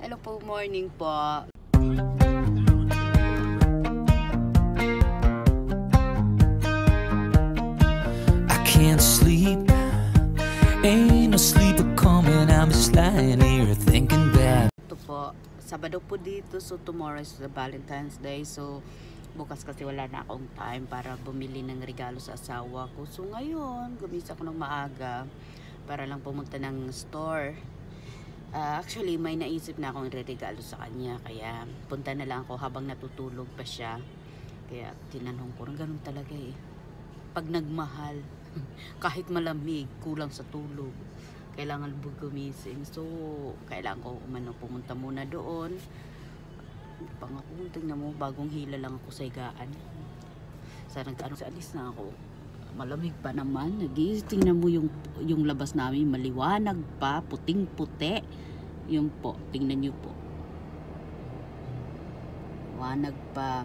Hello po, morning po. I can't sleep, ain't no sleep coming. I'm just lying here thinking that. Ito po, Sabado po dito, so tomorrow is the Valentine's Day. So bukas kasi wala na akong time para bumili ng regalo sa asawa ko. So ngayon, gumising ako ng maaga para lang pumunta ng store. Actually, may naisip na akong regalo sa kanya. Kaya punta na lang ako habang natutulog pa siya. Kaya tinanong ko, ganun talaga eh. Pag nagmahal, kahit malamig, kulang sa tulog. Kailangan gumising. So, kailangan ko pumunta muna doon. Tingnan mo, bagong hila lang ako sa higaan. Sa alis na ako. Malamig pa naman. Tingnan mo yung labas namin, maliwanag pa, puting-puti. Yun po, tingnan nyo po. Wanag pa.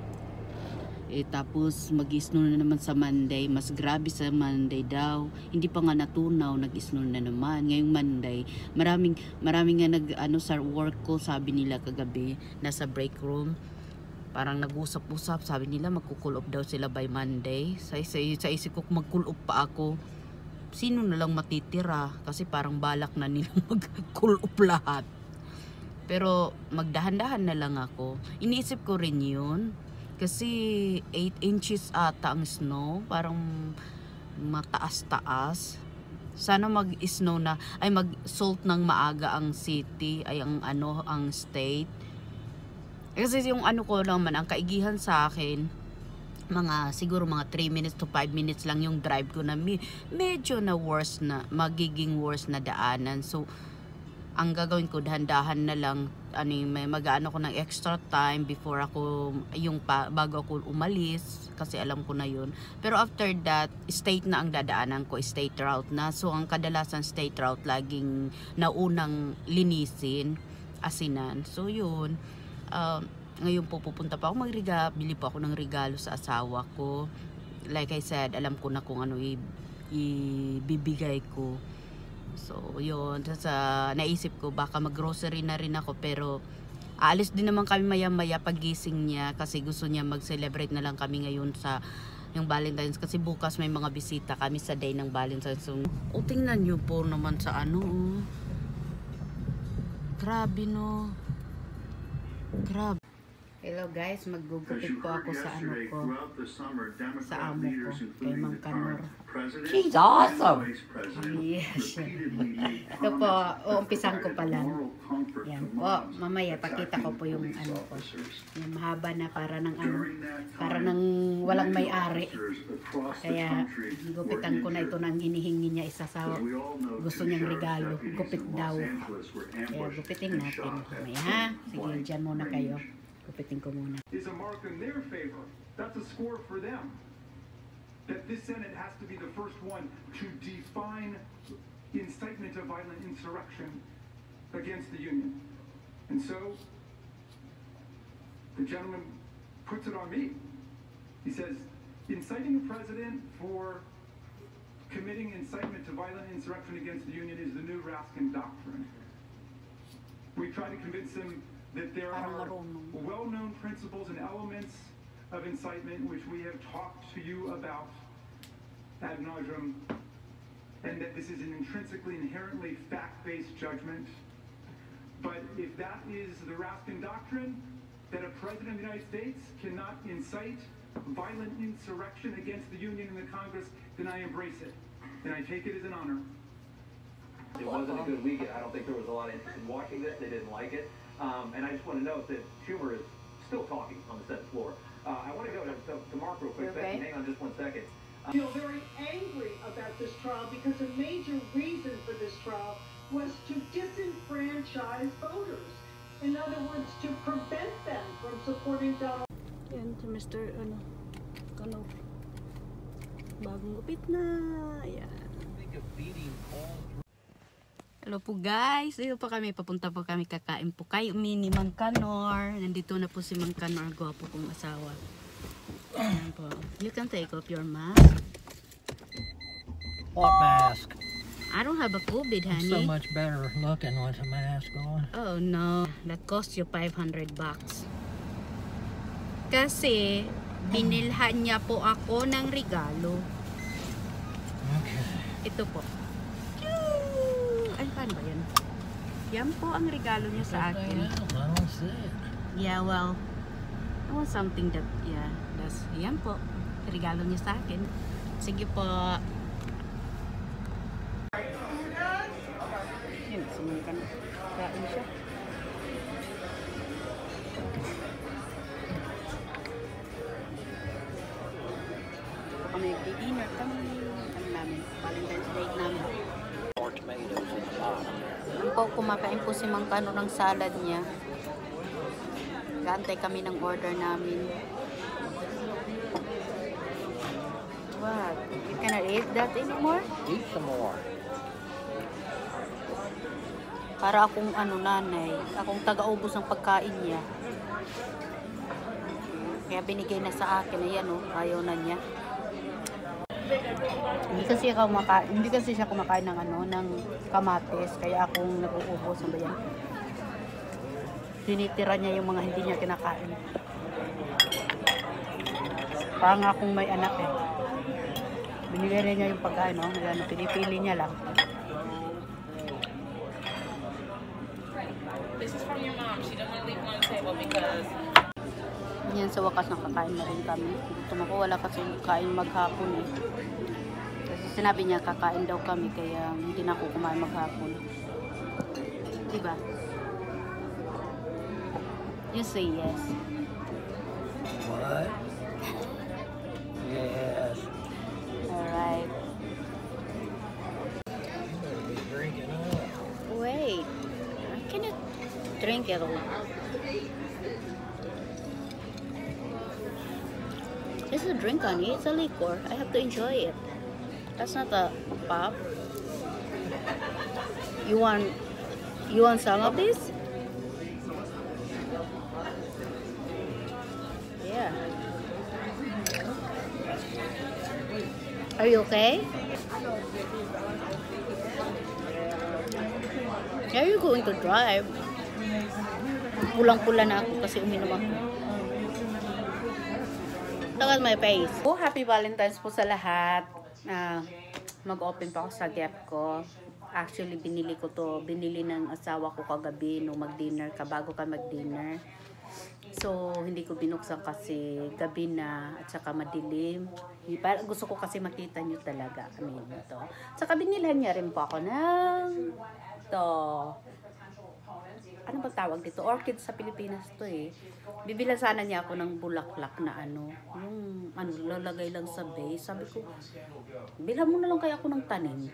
Tapos mag-snow na naman sa Monday. Mas grabe sa Monday daw. Hindi pa nga natunaw, nag-snow na naman. Ngayong Monday, maraming nga sa work ko, sabi nila kagabi, nasa break room. Parang nag-usap-usap, sabi nila magko-cool off daw sila by Monday. Sa isip ko, mag-cool off pa ako. Sino na lang matitira? Kasi parang balak na nilang mag-cool off lahat. Pero magdahan-dahan na lang ako. Iniisip ko rin yun. Kasi 8 inches ata ang snow. Parang mataas-taas. Sana mag-snow na, ay mag-salt ng maaga ang city, ay ang state. Kasi yung ko naman, ang kaigihan sa akin, siguro mga 3 minutes to 5 minutes lang yung drive ko na medyo na magiging worse na daanan. So, ang gagawin ko, dahan-dahan na lang, mag-ano ko ng extra time before ako, bago ako umalis, kasi alam ko na yun. Pero after that, state na ang dadaanan ko, state route na. So, ang kadalasan state route, laging naunang linisin, asinan. So, yun. Ngayon po pupunta pa ako bili po ako ng regalo sa asawa ko. Like I said, alam ko na kung ano ibibigay ko. So yun, naisip ko baka mag-grocery na rin ako, pero aalis din naman kami maya-maya pagising niya kasi gusto niya mag-celebrate na lang kami ngayon sa yung Valentine's, kasi bukas may mga bisita kami sa day ng Valentine's. So, tingnan niyo po naman sa grabe no. Grabe. Hello guys, maggugupit po ako sa sa amo ko, kay Mang Kanor. She's awesome! Yes. Ito po, umpisan ko pa lang. Yan po, mamaya pakita ko po yung ko. Yung mahaba na para ng walang may-ari. Kaya gupitan ko na ito nang hinihingi niya isa sa gusto niyang regalo. Gupit daw. Kaya gupitin natin. Mamaya ha? Sige, dyan muna kayo. Gupitin ko muna. Is a mark in their favor. That's a score for them. That this Senate has to be the first one to define incitement of violent insurrection against the Union. And so, the gentleman puts it on me. He says, inciting a president for committing incitement to violent insurrection against the Union is the new Raskin Doctrine. We try to convince him that there are well-known principles and elements of incitement which we have talked to you about ad nauseum, and that this is an intrinsically, inherently fact-based judgment. But if that is the Raskin Doctrine, that a president of the United States cannot incite violent insurrection against the Union and the Congress, then I embrace it, and I take it as an honor. It wasn't a good weekend. I don't think there was a lot of interest in watching this. They didn't like it. And I just want to note that Schumer is still talking on the Senate floor. I want to go to Mark real quick. Okay. Hang on just 1 second. I feel very angry about this trial because a major reason for this trial was to disenfranchise voters. In other words, to prevent them from supporting Donald. Yan, to Mr. Kanor. Bagong gupit na. Ayan. Hello po guys, dito po kami, papunta po kami, kakain po kay mini Mang Kanor. Nandito na po si Mang Kanor, gwapo kong asawa. Ayan po. You can take off your mask. What mask? I don't have a COVID, honey. So much better looking with a mask on. Oh no, that cost you $500. Kasi binilhan niya po ako ng regalo. Okay. Ito po. Ay, paano ba yan? Yan po ang regalo niya sa akin. I don't see it. Yeah, well, I want something that, yeah, that's, yan po. Regalo niya sa akin. Sige po. Yun, sumukan. Kain siya. Ito kami nag-dinner kami. Ano namin? Valentine's Day namin. More tomatoes in the bottom. Ang po, kumakain po si Mang Kano ng salad niya. Gantay kami ng order namin. What? You cannot eat that anymore? Eat some more. Para akong nanay, akong taga-ubos ng pagkain niya. Kaya binigay na sa akin, ayan ayaw na niya. Hindi kasi siya kumakain ng ng kamatis, kaya akong nag-uubos ng bayan. Tinitira niya yung mga hindi niya kinakain. Parang akong may anak binigay na niya yung pagkain, ayan, pinipili niya lang. This is from your mom. She doesn't leave on the table because... Yan, sa wakas nakakain na rin kami. Gutom ako, wala kasi kain maghapon Kasi sinabi niya kakain daw kami, kaya hindi na ako kumain maghapon. Diba? You say yes. What? Yes. Alright. You better be drinking up. Wait. I cannot drink it all. It's a drink, honey. It's a liquor. I have to enjoy it. That's not a pop. You want some of this? Yeah. Are you okay? Are you going to drive? Pulang-pula na ako kasi uminom ako. Look at my face. Oh, happy Valentine's po sa lahat. Mag-open pa ako sa Gap ko. Actually, binili ng asawa ko kagabi nung mag-dinner bago ka mag-dinner. So, hindi ko binuksan kasi gabi na at saka madilim. Gusto ko kasi makita nyo talaga. Ito. Saka binilhan niya rin po ako ng ano ba tawag dito? Orchid sa Pilipinas to Bibilan sana niya ako ng bulaklak na yung lalagay lang sa base. Sabi ko, bilhan mo na lang kaya ako ng tanim.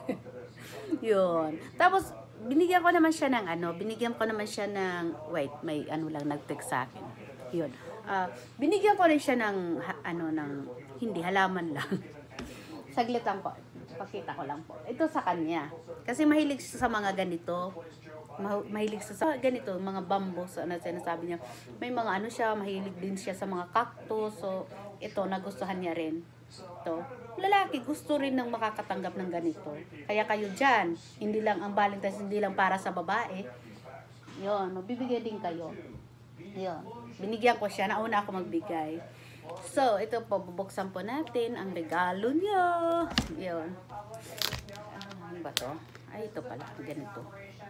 Yun. Tapos, binigyan ko naman siya ng wait, may lang nag-text sa akin. Yun. Binigyan ko rin siya ng hindi, halaman lang. Saglit lang po. Pakita ko lang po. Ito sa kanya. Kasi mahilig siya sa mga ganito. Mahilig siya sa ganito, mga bamboo. So, sinasabi niya. May mga siya, mahilig din siya sa mga cactus. So, ito, nagustuhan niya rin. Ito. Lalaki, gusto rin ng makakatanggap ng ganito. Kaya kayo dyan, hindi lang ang Valentine's, hindi lang para sa babae. Yun, magbibigay din kayo. Yun. Binigyan ko siya. Nauna ako magbigay. So, ito po, bubuksan po natin ang regalo niya. Yun. Ano ba to? Ay, ito pala. Ganito.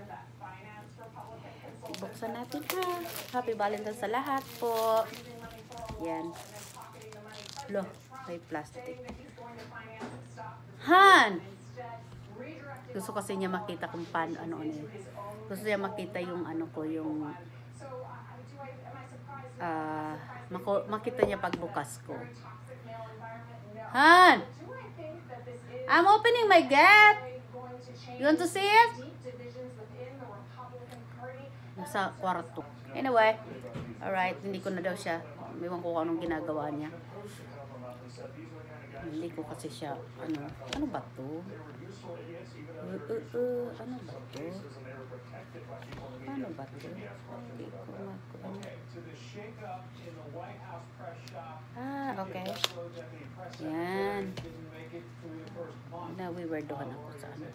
Buksan natin Happy Valentine's sa lahat po. Yan. Lo, may plastic. Han! Gusto kasi niya makita kung paano, Gusto niya makita yung makita niya pagbukas ko. Han! I'm opening my gate. You want to see it? Nasa kwarto. Anyway, alright, hindi ko na daw siya. Ewan ko kung anong ginagawa niya. Hindi ko kasi siya, ano ba to? Ano ba to? Paano ba to? Hindi ko okay. Yan. Nawiwerdohan ako sa ano.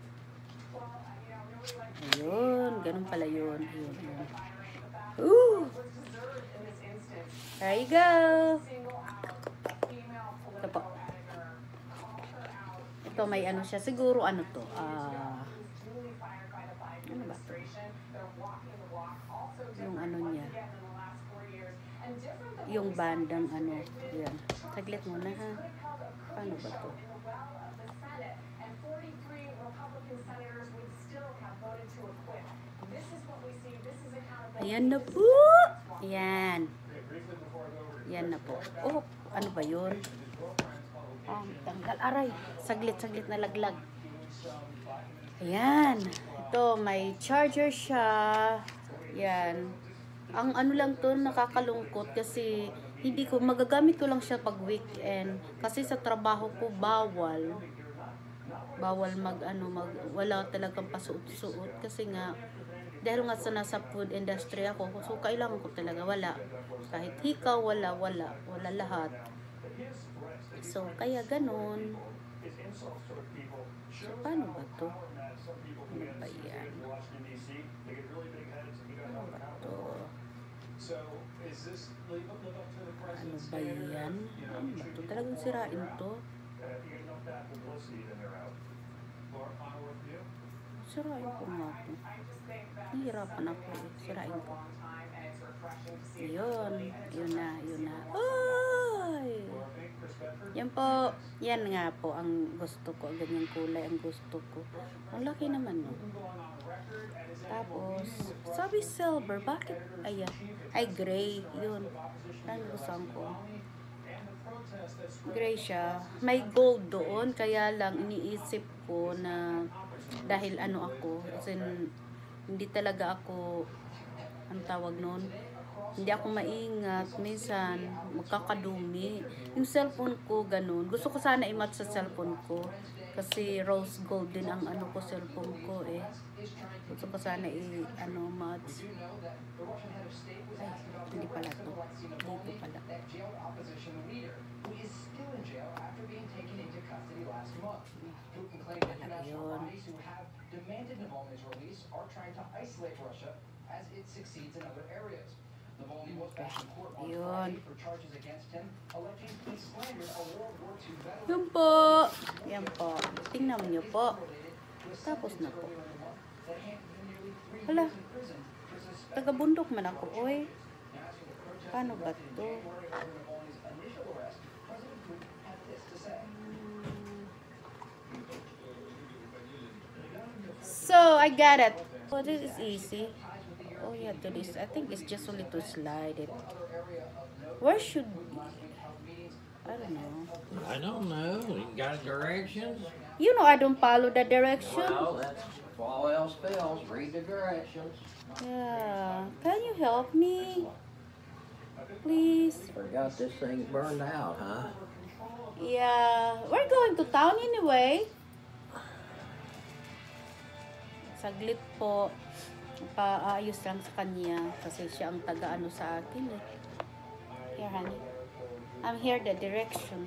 Ayun, ganun pala yun. Ayun. Ooh! There you go! Ito po. Ito may ano siya. Siguro ano to? Ano ba to? Yung ano niya. Yung bandang ano. Yan. Saglit muna ha. Paano ba to? Ayan na po. Yan. Yan na po. Oh, ano ba yun? Tanggal. Aray. Saglit na laglag. Ayan. Ito, may charger siya. Yan. Ang ano lang to, nakakalungkot kasi hindi ko, magagamit ko lang siya pag weekend. Kasi sa trabaho ko, bawal wala talagang pasuot-suot. Kasi nga, dahil nga sa nasa food industry ako, so kailangan ko talaga wala. Kahit hikaw, wala lahat. So, kaya ganun. So, paano ba to? Ano ba yan? Ano ba to? Ano ba yan? Ano ba to? Talagang sirain to? Sirain ko nga to. Nahihirapan ako eh. Sirain ko. Yun na. Ay! Yan po. Yan nga po ang gusto ko. Ganyang kulay ang gusto ko. Ang laki naman no. Tapos, sabi silver. Bakit? Ayan. Ay, gray. Yun. Yan gusto ko. Gray siya. May gold doon. Kaya lang iniisip ko na dahil ano ako. Kasi hindi talaga ako ang tawag nun. Hindi ako maingat. Minsan, magkakadumi. Yung cellphone ko, ganun. Gusto ko sana i-match sa cellphone ko. Kasi rose gold din ang ano ko, cellphone ko eh. Gusto ko sana match. Ay, hindi pala to. Dito pala. Ayun. Demanded Navalny's release are trying to isolate Russia as it succeeds in other areas. Navalny was back in court on Friday for charges against him, alleging he slandered a World War II veteran. Yun po. Yan po. Tingnan niyo po. Tapos na po. Hala. Taga-bundok man ako, oy. Paano ba to? So, I got it. Oh, this is easy. Oh, yeah, to this. I think it's just only to slide it. Where should be? I don't know. I don't know. You got directions? You know I don't follow the direction. Well, that's if all else fails, read the directions. Yeah. Can you help me? Please? Forgot this thing burned out, huh? Yeah. We're going to town anyway. Saglit po. Paayos lang sa kanya. Kasi siya ang taga-ano sa akin eh. Here, honey. I'm here the direction.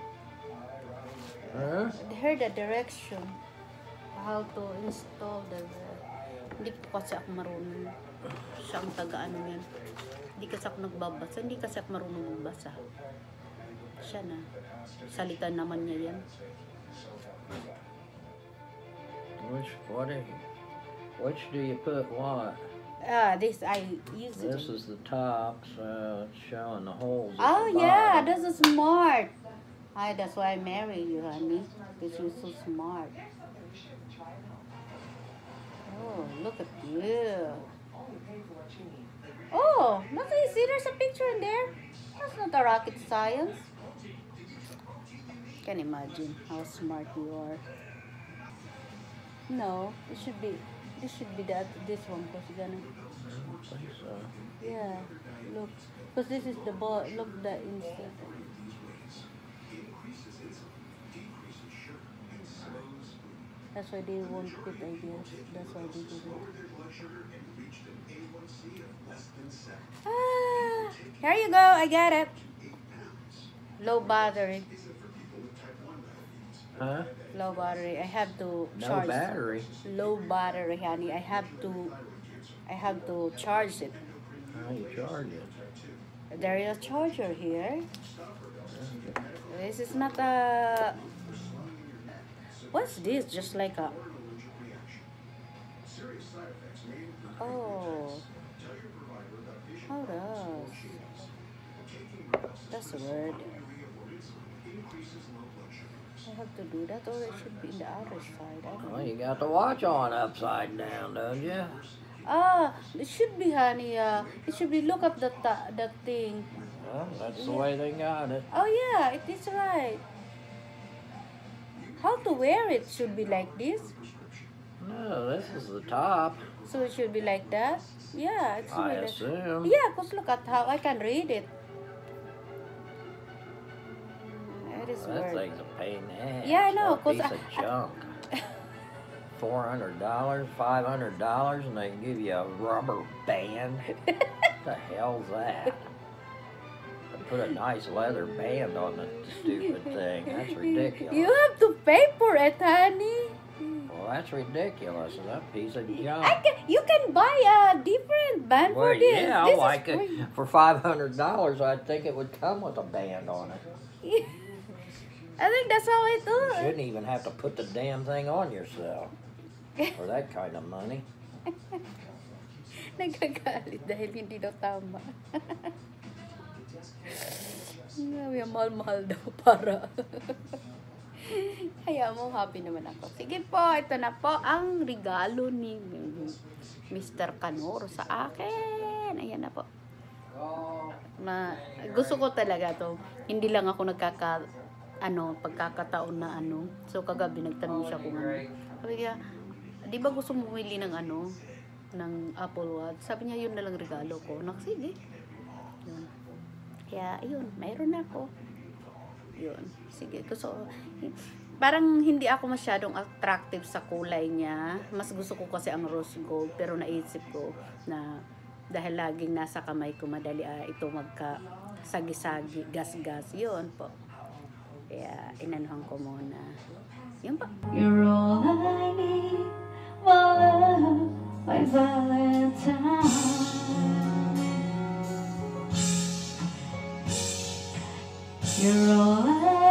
Huh? Here the direction. How to install the... Hindi po kasi ako marunong. Siya ang taga-ano yan. Hindi kasi ako nagbabasa. Hindi kasi ako marunong magbasa. Siya na. Salita naman niya yan. Which do you put what? This I use it. This is the top, so it's showing the holes. Oh yeah, this is smart. That's why I marry you, honey. Because you're so smart. Oh, look at you. Oh, that's easy. There's a picture in there. That's not a rocket science. Can imagine how smart you are. No, it should be. This should be this one because you're gonna. I don't think so. Yeah, look, because this is the ball. Look the inside. That's why they won't quit, I guess. That's why they do it. Ah, here you go. I got it. Low battery. Huh? Low battery. I have to No charge. battery. Low battery, honey. I have to charge it. How you charge it? There is a charger here. This is not a... What's this? Just like a... Oh. Hold on. That's weird. I have to do that, or it should be in the other side. I don't know. Well, you got the watch on upside down, don't you? Ah, it should be, honey. It should be. Look up the thing. Well, that's the way they got it. Oh yeah, it is right. How to wear it should be like this. No, this is the top. So it should be like that. Yeah, it's I like that. assume. Yeah, cause look at how I can read it. It is That weird. thing's a pain in the ass. Yeah, I know, What a 'cause piece of junk. $400, $500, and they give you a rubber band. What the hell's that? They put a nice leather band on the stupid thing. That's ridiculous. You have to pay for it, honey. Well, that's ridiculous. It's a piece of junk. You can buy a different band Well, for this. yeah, This is like free. it. For $500, I'd think it would come with a band on it. I think that's how I do You it. shouldn't even have to put the damn thing on yourself for that kind of money. Nagagalit dahil hindi daw tama. May mahal-mahal daw para. Kaya mo, happy naman ako. Sige po, ito na po ang regalo ni Mr. Canoro sa akin. Ayan na po. Gusto ko talaga to. Hindi lang ako pagkakataon na ano. So kagabi nagtanong siya kung ano. Sabi niya, di ba gusto mo bumili ng ng Apple Watch? Sabi niya, yun na lang regalo ko. Sige. Yun. Kaya, ayun, mayroon na ako. Yun. Sige. Parang hindi ako masyadong attractive sa kulay niya. Mas gusto ko kasi ang rose gold. Pero naisip ko na dahil laging nasa kamay ko, madali ito magka-sagi-sagi, gas-gas. Yun po. Kaya, inanuhan ko muna. Yun po. You're all I need, my love, my Valentine. You're all I